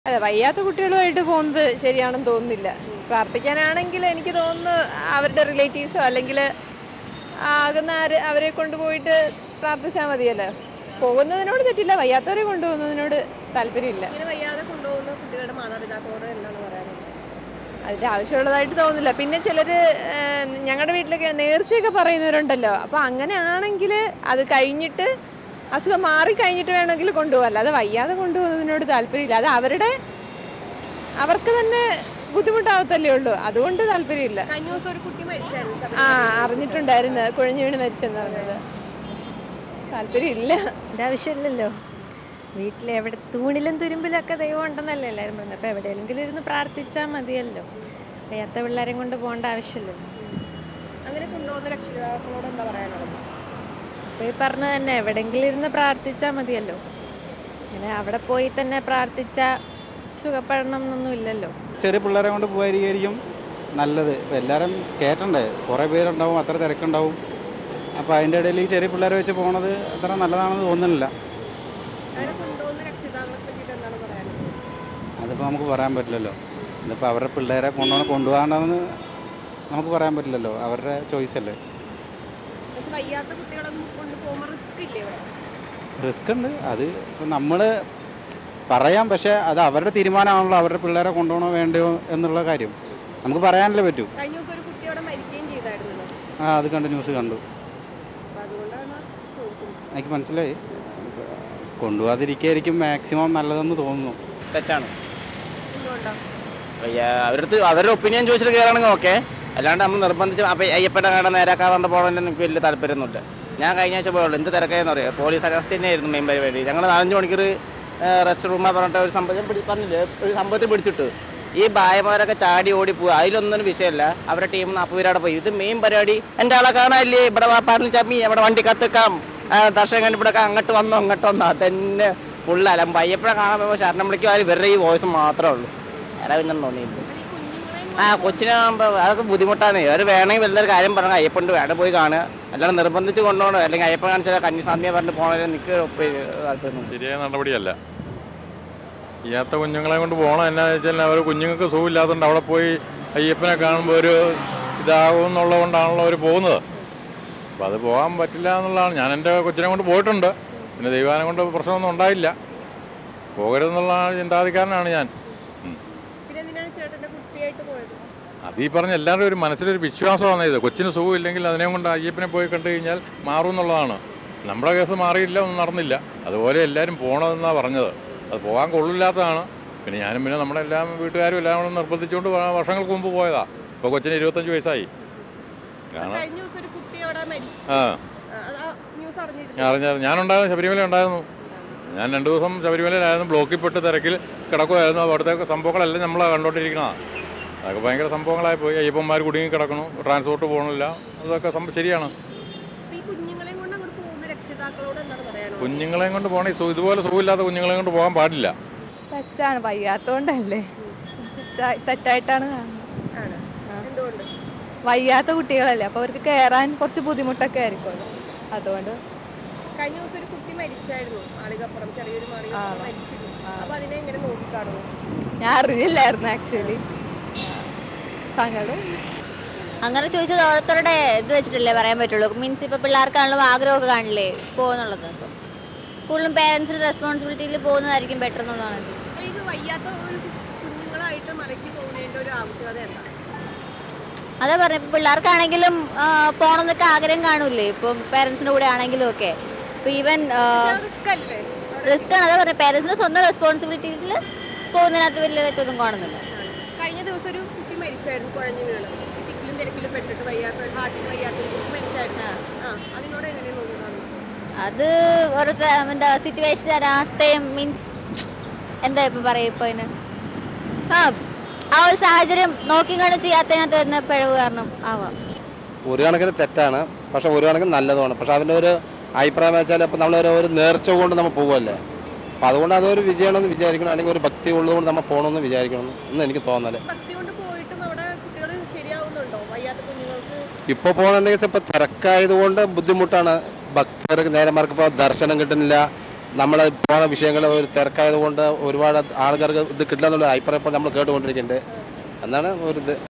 അതെ, വയ്യാത്ത കുട്ടികളുമായിട്ട് പോകുന്നത് ശരിയാണെന്ന് തോന്നുന്നില്ല. പ്രാർത്ഥിക്കാനാണെങ്കിൽ എനിക്ക് തോന്നുന്നു അവരുടെ റിലേറ്റീവ്സോ അല്ലെങ്കിൽ ആകുന്ന അവരെ കൊണ്ടുപോയിട്ട് പ്രാർത്ഥിച്ചാൽ മതിയല്ലോ. പോകുന്നതിനോട് തെറ്റില്ല, വയ്യാത്തവരെ കൊണ്ടുപോകുന്നതിനോട് താല്പര്യമില്ല. ഇങ്ങനെ വയ്യാതെ കൊണ്ടുപോകുന്ന കുട്ടികളുടെ മാതാപിതാക്കളോട് എന്താണ് പറയാനുള്ളത്? അതിൻ്റെ ആവശ്യമുള്ളതായിട്ട് തോന്നുന്നില്ല. പിന്നെ ചിലർ ഞങ്ങളുടെ വീട്ടിലൊക്കെ നേർച്ചയൊക്കെ പറയുന്നവരുണ്ടല്ലോ. അപ്പോൾ അങ്ങനെ ആണെങ്കിൽ അത് കഴിഞ്ഞിട്ട് അസുഖം മാറിക്കഴിഞ്ഞിട്ട് വേണമെങ്കിൽ കൊണ്ടുപോകാം. അല്ലാതെ വയ്യാതെ കൊണ്ടുപോകുന്നതിനോട് താല്പര്യമില്ല. അത് അവർക്ക് തന്നെ ബുദ്ധിമുട്ടാവത്തല്ലേ ഉള്ളൂ. അതുകൊണ്ട് താല്പര്യമില്ല. കഴിഞ്ഞ ദിവസം ഒരു കുട്ടി മരിച്ചായിരുന്നു. അറിഞ്ഞിട്ടുണ്ടായിരുന്നു, കുഴഞ്ഞു വീണ് മരിച്ചെന്ന് പറഞ്ഞത്. താല്പര്യമില്ല. എൻ്റെ ആവശ്യമില്ലല്ലോ. വീട്ടിൽ എവിടെ തൂണിലും തുരുമ്പിലൊക്കെ ദൈവം ഉണ്ടെന്നല്ലേ എല്ലാവരും പറഞ്ഞത്. അപ്പോൾ എവിടെയെങ്കിലും ഇരുന്ന് പ്രാർത്ഥിച്ചാൽ മതിയല്ലോ. വയ്യാത്ത പിള്ളേരെയും കൊണ്ട് പോകേണ്ട ആവശ്യമില്ലല്ലോ. അങ്ങനെ കൊണ്ടുപോകുന്ന രക്ഷിതാക്കളോട് എന്താ പറയാനുള്ളത്? അപ്പോൾ ഈ പറഞ്ഞ തന്നെ എവിടെയെങ്കിലും ഇരുന്ന് പ്രാർത്ഥിച്ചാൽ മതിയല്ലോ. അങ്ങനെ അവിടെ പോയി തന്നെ പ്രാർത്ഥിച്ചാൽ സുഖപ്പെടണം എന്നൊന്നും ഇല്ലല്ലോ. ചെറിയ പിള്ളേരെ കൊണ്ട് പോയിരിക്കും നല്ലത്. ഇപ്പോൾ എല്ലാവരും കയറ്റണ്ടേ, കുറേ പേരുണ്ടാവും, അത്ര തിരക്കുണ്ടാവും. അപ്പോൾ അതിൻ്റെ ഇടയിൽ ഈ ചെറിയ പിള്ളേരെ വെച്ച് പോണത് അത്ര നല്ലതാണെന്ന് തോന്നുന്നില്ല. അങ്ങനെ കൊണ്ടുപോകുന്ന രക്ഷിതാക്കളെ പറ്റിയിട്ട് എന്താണ് പറയാനുള്ളത്? അതിപ്പോൾ നമുക്ക് പറയാൻ പറ്റില്ലല്ലോ. ഇതിപ്പോൾ അവരുടെ പിള്ളേരെ കൊണ്ടുപോകാണ്ടെന്ന് നമുക്ക് പറയാൻ പറ്റില്ലല്ലോ, അവരുടെ ചോയ്സ് അല്ലേ. പക്ഷെ വയ്യാത്ത കുട്ടികളൊന്നും കൊണ്ടുപോകുമ്പോൾ റിസ്ക് ഇല്ലേ ഇവിടെ? റിസ്ക് ഉണ്ട്. അത് ഇപ്പം നമ്മൾ പറയാം, പക്ഷേ അത് അവരുടെ തീരുമാനമാണല്ലോ, അവരുടെ പിള്ളേരെ കൊണ്ടുപോകണോ വേണ്ടയോ എന്നുള്ള കാര്യം നമുക്ക് പറയാനല്ലേ പറ്റൂ. കഴിഞ്ഞ ദിവസം ഒരു കുട്ടി അവിടെ മരിക്കുകയും ചെയ്തായിരുന്നല്ലോ. അത് കണ്ട് ന്യൂസ് കണ്ടു. അപ്പോൾ അതുകൊണ്ടാണ് ചോദിക്കുന്നത്. എനിക്ക് മനസ്സിലായി. കൊണ്ടുപോകാതിരിക്കുകയായിരിക്കും മാക്സിമം നല്ലതെന്ന് തോന്നുന്നു. തെറ്റാണ്. എന്തുകൊണ്ടാണ്? അവരുടെ ഒപ്പീനിയൻ ചോദിച്ചിട്ട് കയറണമെങ്കിൽ ഓക്കെ, അല്ലാണ്ട് നമ്മൾ നിർബന്ധിച്ച് അപ്പം അയ്യപ്പൻ്റെ കാണാൻ നേരാക്കാതെ പോകണമെന്ന് എനിക്ക് വലിയ താല്പര്യമൊന്നുമില്ല. ഞാൻ കഴിഞ്ഞ ആഴ്ച പോയുള്ളൂ. എന്ത് തിരക്കായെന്ന് അറിയാം. പോലീസ് അറസ്റ്റ് തന്നെയായിരുന്നു മെയിൻ പരിപാടി. ഞങ്ങൾ 4 മണിക്കൂർ റെസ്റ്റ് റൂമാണ് പറഞ്ഞിട്ട് ഒരു സംഭവം പറഞ്ഞില്ലേ, ഒരു സംഭവത്തിൽ പിടിച്ചിട്ട് ഈ ഭായമാരൊക്കെ ചാടി ഓടി പോവുക. അതിലൊന്നും വിഷയമല്ല. അവരുടെ ടീം 40 പേരവിടെ പോയി. ഇത് മെയിൻ പരിപാടി എൻ്റെ ആളെ കാണാനില്ലേ, ഇവിടെ പാട്ടിൽ ചമ്മി, ഇവിടെ വണ്ടി കത്തിക്കാം, ദർശനം കണ്ട് ഇവിടെ അങ്ങോട്ട് വന്നോ അങ്ങോട്ട് വന്നോ, അതന്നെ ഫുള്ളല്ല. അയ്യപ്പനെ കാണാൻ പോകുമ്പോൾ ശരണം വിളിക്കും. അതിൽ വെറുതെ ഈ വോയിസ് മാത്രമേ ഉള്ളൂ. വേറെ പിന്നെ തോന്നിയില്ല. കൊച്ചിനെ കാണുമ്പോൾ അതൊക്കെ ബുദ്ധിമുട്ടാണ്. അവർ വേണമെങ്കിൽ വലിയൊരു കാര്യം പറഞ്ഞാൽ അയ്യപ്പൻ്റെ വേണം പോയി കാണുക, അല്ലാതെ നിർബന്ധിച്ച് കൊണ്ടുപോകണോ അല്ലെങ്കിൽ അയ്യപ്പൻ കാണിച്ചാൽ കന്യാസ്വാമിയെ പറഞ്ഞിട്ട് പോകണേ നിൽക്ക് താല്പര്യം. ശരിയായ നടപടിയല്ല. വയ്യാത്ത കുഞ്ഞുങ്ങളെ കൊണ്ട് പോകണം. എന്നാന്ന് വെച്ചാൽ അവർ കുഞ്ഞുങ്ങൾക്ക് സുഖമില്ലാത്തതുകൊണ്ട് അവിടെ പോയി അയ്യപ്പനെ കാണുമ്പോൾ ഒരു ഇതാകും എന്നുള്ളത് കൊണ്ടാണല്ലോ അവർ പോകുന്നത്. അപ്പോൾ അത് പോകാൻ പറ്റില്ല എന്നുള്ളതാണ്. ഞാൻ എൻ്റെ കൊച്ചിനെ കൊണ്ട് പോയിട്ടുണ്ട്. പിന്നെ ദൈവാനം കൊണ്ട് പ്രശ്നമൊന്നും ഉണ്ടായില്ല. പോകരുതെന്നുള്ള ചിന്താധികാരനാണ് ഞാൻ. അത് ഈ പറഞ്ഞ എല്ലാവരും ഒരു മനസ്സിലൊരു വിശ്വാസമാണ്. ഇത് കൊച്ചിന് സുഖമില്ലെങ്കിൽ അതിനെ കൊണ്ട് അയ്യപ്പനെ പോയി കണ്ടു കഴിഞ്ഞാൽ മാറും എന്നുള്ളതാണ്. നമ്മുടെ കേസ് മാറിയില്ല, ഒന്നും നടന്നില്ല. അതുപോലെ എല്ലാവരും പോകണമെന്നാണ് പറഞ്ഞത്. അത് പോകാൻ കൊള്ളില്ലാത്തതാണ്. പിന്നെ ഞാനും പിന്നെ നമ്മുടെ എല്ലാ വീട്ടുകാരും എല്ലാം കൂടെ നിർബന്ധിച്ചുകൊണ്ട് വർഷങ്ങൾക്ക് മുമ്പ് പോയതാ. ഇപ്പോൾ കൊച്ചിന് 25 വയസ്സായി. അറിഞ്ഞായിരുന്നു. ഞാനുണ്ടായിരുന്നു, ശബരിമല ഉണ്ടായിരുന്നു. ഞാൻ 2 ദിവസം ശബരിമലയിലായിരുന്നു. ബ്ലോക്കിൽ പെട്ട് തിരക്കിൽ കിടക്കുമായിരുന്നു. അവിടുത്തെ സംഭവങ്ങളെല്ലാം നമ്മൾ കണ്ടോണ്ടിരിക്കണതാണ്. അതൊക്കെ ഭയങ്കര സംഭവങ്ങളായി പോയി. അയ്യപ്പന്മാർ കുടുങ്ങി കിടക്കണു, ട്രാൻസ്പോർട്ട് പോകണില്ല. അതൊക്കെ ശരിയാണ്. കുഞ്ഞുങ്ങളെയും കൊണ്ട് പോകണേ, ഇതുപോലെ സുഖമില്ലാത്ത കുഞ്ഞുങ്ങളെയും കൊണ്ട് പോകാൻ പാടില്ല. തെറ്റാണ്. വയ്യാത്തോണ്ടല്ലേ, തെറ്റായിട്ടാണ് കാണുന്നത്. വയ്യാത്ത കുട്ടികളല്ലേ, അപ്പോൾ അവർക്ക് കയറാൻ കുറച്ച് ബുദ്ധിമുട്ടൊക്കെ ആയിരിക്കുമല്ലോ. അതുകൊണ്ട് കഴിഞ്ഞ ദിവസം ഒരു കുട്ടി മരിച്ചായിരുന്നു. മാളികപ്പുറം ചെറിയൊരു മാളികപ്പുറം മരിച്ചിരുന്നു. അപ്പോൾ അതിനെ എങ്ങനെ നോക്കിക്കാണുന്നു? ഞാൻ അറിഞ്ഞില്ലായിരുന്നു ആക്ച്വലി. സങ്കടം. അങ്ങനെ ചോദിച്ചത് ഓരോരുത്തരുടെ ഇത് വെച്ചിട്ടല്ലേ പറയാൻ പറ്റുള്ളൂ. മീൻസ് ഇപ്പോൾ പിള്ളേർക്കാണെങ്കിലും ആഗ്രഹമൊക്കെ കാണില്ലേ പോകുന്നുള്ളത്. അപ്പോൾ കൂടുതലും പേരൻസിൻ്റെ റെസ്പോൺസിബിലിറ്റിയിൽ പോകുന്നതായിരിക്കും ബെറ്റർ എന്നുള്ളതാണ്. ഇത് വയ്യാത്ത ഒരു കുഞ്ഞുങ്ങളായിട്ട് മലയ്ക്ക് പോകുന്നതിൻ്റെ ഒരു ആവശ്യകത എന്താ? അതാ പറഞ്ഞത്, ഇപ്പോൾ പിള്ളേർക്കാണെങ്കിലും പോകണമെന്നൊക്കെ ആഗ്രഹം കാണൂലേ, ഇപ്പം പേരൻസിൻ്റെ കൂടെ ആണെങ്കിലും ഒക്കെ. ഇപ്പോൾ ഈവൻ റിസ്ക് ആണ്. അതാ പറഞ്ഞത്, പേരൻസിൻ്റെ സ്വന്തം റെസ്പോൺസിബിലിറ്റീസിൽ പോകുന്നതിനകത്ത് വലിയ തെറ്റൊന്നും കാണുന്നില്ല. കഴിഞ്ഞ ദിവസം ഒരു കുട്ടി മരിച്ചായിരുന്നു, കുഴഞ്ഞു വീണ്. ടിക്കിലും തിരക്കിലും പെട്ടിട്ട് വയ്യാത്ത ഒരു ഹാർട്ടിന് വയ്യാത്ത മരിച്ചായിരുന്നു. അതിനോട് എങ്ങനെ നോക്കുന്നതാണ്? അത് ഓരോരുത്തർ എന്താ സിറ്റുവേഷൻ, അവസ്ഥയും മീൻസ് എന്താ ഇപ്പം പറയുക, ഇപ്പോൾ അതിന് ആ ഒരു സാഹചര്യം നോക്കി കണ്ട് ചെയ്യാത്തതിനകത്ത് വരുന്ന പിഴവ് കാരണം ആവാം. ഒരു കണക്കിന് തെറ്റാണ്, പക്ഷെ ഒരു കണക്കിന് നല്ലതുമാണ്. പക്ഷെ അതിൻ്റെ ഒരു അഭിപ്രായം വെച്ചാൽ ഇപ്പം നമ്മളൊരു നേർച്ച കൊണ്ട് നമ്മൾ പോകുമല്ലേ, അപ്പം അതുകൊണ്ട് അതൊരു വിജയമാണെന്ന് വിചാരിക്കണം, അല്ലെങ്കിൽ ഒരു ഭക്തി ഉള്ളതുകൊണ്ട് നമ്മൾ പോകണമെന്ന് വിചാരിക്കണം എന്ന് എനിക്ക് തോന്നല്. ഇപ്പോൾ പോകണമെങ്കിൽ ഇപ്പോൾ തിരക്കായതുകൊണ്ട് ബുദ്ധിമുട്ടാണ്. ഭക്തർക്ക് നേരമാർക്ക് ഇപ്പോൾ ദർശനം കിട്ടുന്നില്ല, നമ്മൾ പോകുന്ന വിഷയങ്ങൾ ഒരു തിരക്കായത് കൊണ്ട് ഒരുപാട് ആൾക്കാർക്ക് ഇത് കിട്ടില്ല എന്നുള്ള അഭിപ്രായം ഇപ്പോൾ നമ്മൾ കേട്ടുകൊണ്ടിരിക്കുന്നുണ്ട് എന്നാണ് ഒരു ഇത്